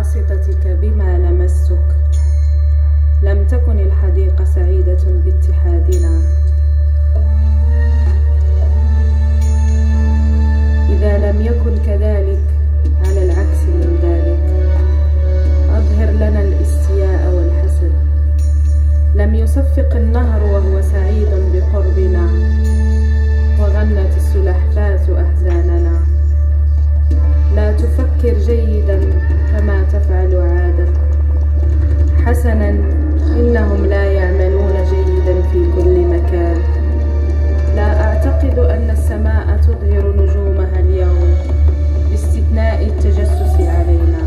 بواسطتك بما لمستك. لم تكن الحديقة سعيدة باتحادنا. إذا لم يكن كذلك، على العكس من ذلك، أظهر لنا الاستياء والحسد. لم يصفق النهر وهو سعيد بقربنا، وغنت السلحفاة أحزاننا. لا تفكر جيدا كما تفعل عادة. حسنا، إنهم لا يعملون جيدا في كل مكان. لا أعتقد أن السماء تظهر نجومها اليوم باستثناء التجسس علينا.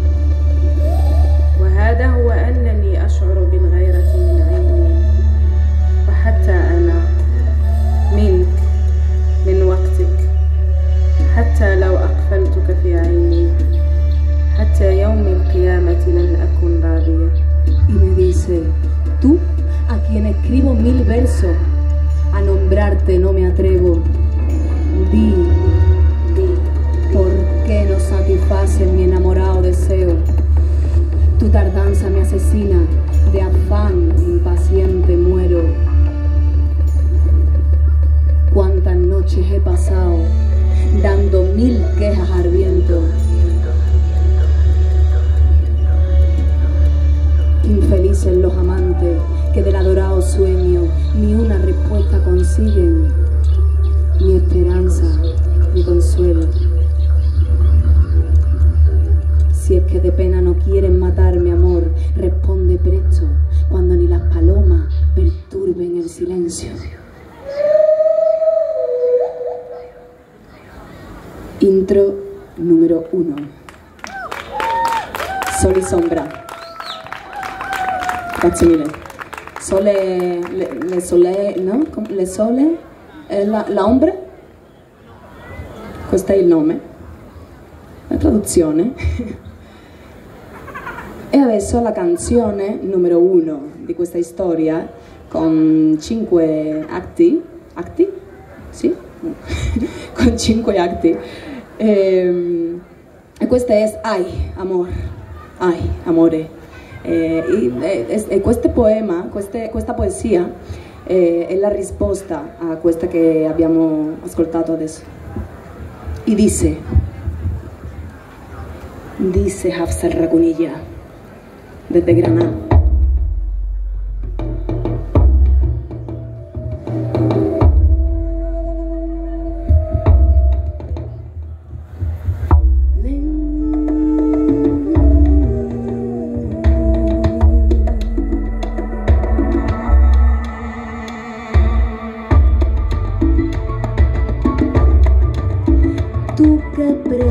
وهذا هو أنني أشعر بالغيرة من عيني، وحتى أنا منك، من وقتك، حتى لو أقفلتك في عيني، حتى يوم القيامة لن أكن راضية. Y me dice, tú, a quien escribo 1000 versos, a nombrarte no me atrevo. Di, ¿por qué no satisfaces mi enamorado deseo? Tu tardanza me asesina, de afán impaciente muero. Cuántas noches he pasado dando 1000 quejas al viento. Infelices los amantes que del adorado sueño ni una respuesta consiguen, ni esperanza, ni consuelo. Si es que de pena no quieren matar mi amor, responde presto cuando ni las palomas perturben el silencio. Intro número 1. Sol y sombra. Grazie mille. Sole, le sole, no? Le sole, l'ombre? Questo è il nome, la traduzione. E adesso la canzone numero 1 di questa storia con 5 atti, sì? Con 5 atti. E questa è Ay, amor, Ay, amore. E questo poema, questa poesia è la risposta a questa che abbiamo ascoltato adesso. E dice Hafsa Ragunilla desde Granada. Tú que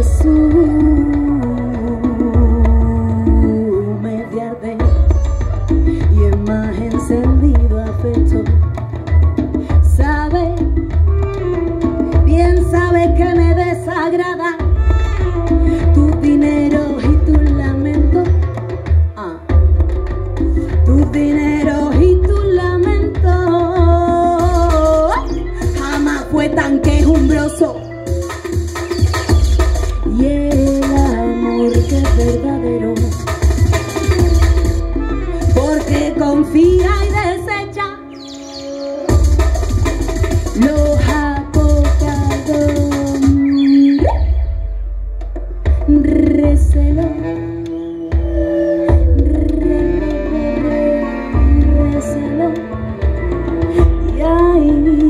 presumes de arder y es más encendido afecto, sabes, bien sabes que me desagrada tu dinero y tus lamentos, tus dineros y tus lamentos, jamás fue tan quejumbroso. Y el amor que es verdadero, porque confía y desecha los acotados, recelo, recelo, y ahí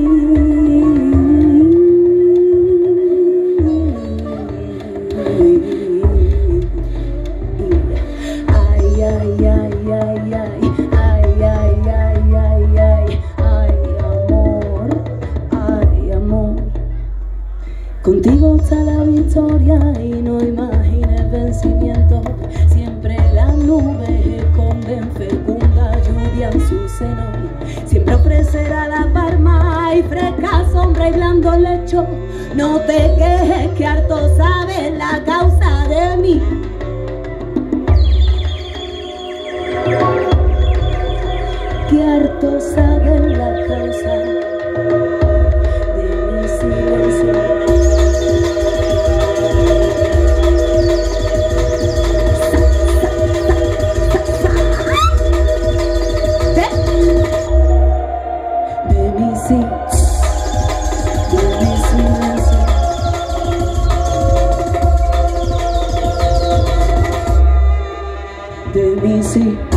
contigo está la victoria y no imagines vencimiento. Siempre las nubes esconden fecunda lluvia en su seno. Siempre ofrecerá la palma y fresca sombra y blando lecho. No te quejes que harto sabes la causa de mí. Que harto sabes la causa de mi silencio. Sì.